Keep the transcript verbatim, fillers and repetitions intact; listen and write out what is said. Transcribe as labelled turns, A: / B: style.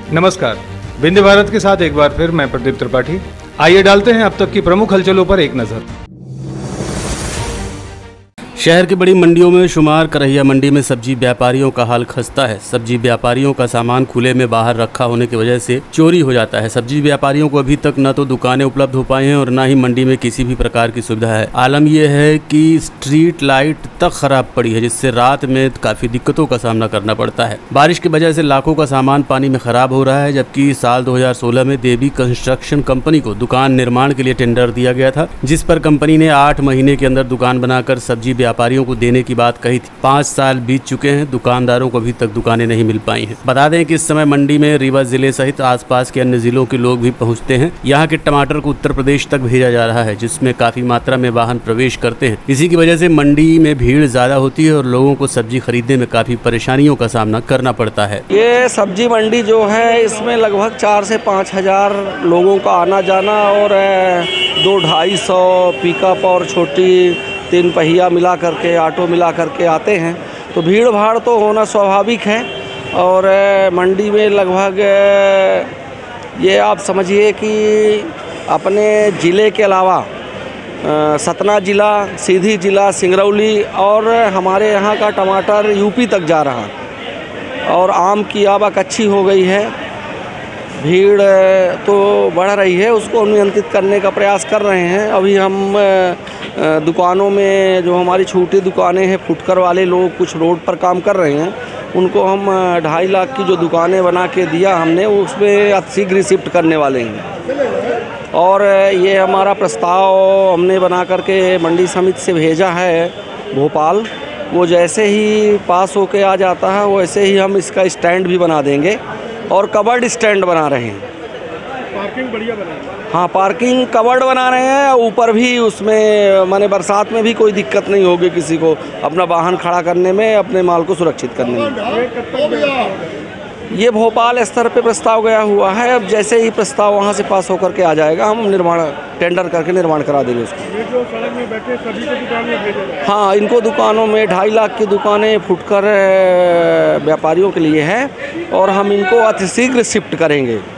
A: नमस्कार, विंध्य भारत के साथ एक बार फिर मैं प्रदीप त्रिपाठी। आइए डालते हैं अब तक की प्रमुख हलचलों पर एक नजर।
B: शहर की बड़ी मंडियों में शुमार करहिया मंडी में सब्जी व्यापारियों का हाल खस्ता है। सब्जी व्यापारियों का सामान खुले में बाहर रखा होने की वजह से चोरी हो जाता है। सब्जी व्यापारियों को अभी तक न तो दुकानें उपलब्ध हो पाई हैं और न ही मंडी में किसी भी प्रकार की सुविधा है। आलम यह है कि स्ट्रीट लाइट तक खराब पड़ी है, जिससे रात में काफी दिक्कतों का सामना करना पड़ता है। बारिश की वजह से लाखों का सामान पानी में खराब हो रहा है। जबकि साल दो हजार सोलह में देवी कंस्ट्रक्शन कंपनी को दुकान निर्माण के लिए टेंडर दिया गया था, जिस पर कंपनी ने आठ महीने के अंदर दुकान बनाकर सब्जी व्यापारियों को देने की बात कही थी। पाँच साल बीत चुके हैं, दुकानदारों को अभी तक दुकानें नहीं मिल पाई हैं। बता दें कि इस समय मंडी में रीवा जिले सहित आसपास के अन्य जिलों के लोग भी पहुंचते हैं। यहाँ के टमाटर को उत्तर प्रदेश तक भेजा जा रहा है, जिसमें काफी मात्रा में वाहन प्रवेश करते हैं। इसी की वजह से मंडी में भीड़ ज्यादा होती है और लोगों को सब्जी खरीदने में काफी परेशानियों का सामना करना पड़ता है।
C: ये सब्जी मंडी जो है, इसमें लगभग चार से पाँच हजार लोगों का आना जाना और दो ढाई सौ पिकअप और छोटी तीन पहिया मिला करके, ऑटो मिला करके आते हैं। तो भीड़ भाड़ तो होना स्वाभाविक है। और मंडी में लगभग ये आप समझिए कि अपने ज़िले के अलावा सतना ज़िला, सीधी ज़िला, सिंगरौली और हमारे यहाँ का टमाटर यूपी तक जा रहा है। और आम की आवक अच्छी हो गई है, भीड़ तो बढ़ रही है, उसको नियंत्रित करने का प्रयास कर रहे हैं। अभी हम दुकानों में जो हमारी छोटी दुकानें हैं, फुटकर वाले लोग कुछ रोड पर काम कर रहे हैं, उनको हम ढाई लाख की जो दुकानें बना के दिया हमने, उसमें शीघ्र शिफ्ट करने वाले हैं। और ये हमारा प्रस्ताव हमने बना करके मंडी समिति से भेजा है भोपाल। वो जैसे ही पास होके आ जाता है, वैसे ही हम इसका स्टैंड भी बना देंगे और कवर्ड स्टैंड बना रहे हैं।
D: पार्किंग बढ़िया बना है।
C: हाँ, पार्किंग कवर्ड बना रहे हैं। ऊपर भी उसमें माने बरसात में भी कोई दिक्कत नहीं होगी किसी को अपना वाहन खड़ा करने में, अपने माल को सुरक्षित करने में। ये भोपाल स्तर पे प्रस्ताव गया हुआ है। अब जैसे ही प्रस्ताव वहाँ से पास होकर के आ जाएगा, हम निर्माण टेंडर करके निर्माण करा देंगे उसको।
D: ये जो सड़क में बैठे सभी को दुकान में भेजेंगे?
C: हाँ, इनको दुकानों में ढाई लाख की दुकानें फुटकर व्यापारियों के लिए है और हम इनको अतिशीघ्र शिफ्ट करेंगे।